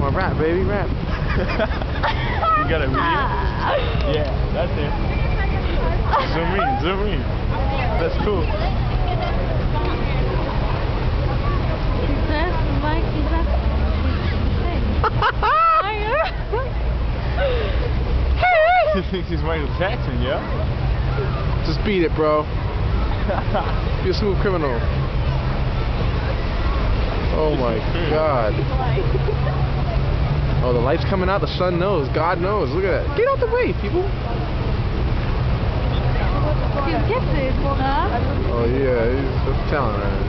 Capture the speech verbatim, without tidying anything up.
on, rap, baby, rap. You got a video? Yeah, that's it. Zoom in, zoom in. That's cool. He thinks he's Michael Jackson, yeah? Just beat it, bro. Be a smooth criminal. Oh my god. Oh, the light's coming out, the sun knows, God knows. Look at that. Get out the way, people. Oh yeah, he's just talent, man.